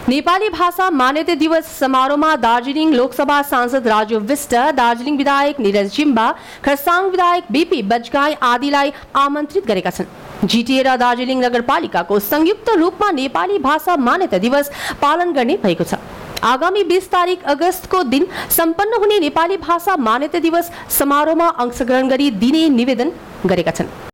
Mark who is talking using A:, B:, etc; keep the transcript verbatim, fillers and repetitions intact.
A: नेपाली भाषा मान्यता दिवस समारोहमा दार्जिलिङ लोकसभा सांसद राजु विष्ट, दार्जिलिङ विधायक निरज जिम्बा, खरसाङ विधायक बीपी बजगाई आदिलाई आमन्त्रित गरेका छन्। जीटीए र दार्जिलिङ नगरपालिकाको संयुक्त रूपमा नेपाली भाषा मान्यता दिवस पालन गर्ने भएको छ। आगामी बीस तारिक अगस्तको दिन सम्पन्न हुने नेपाली भाषा मान्यता दिवस समारोहमा अंशग्रहण गरी दिने निवेदन गरेका छन्।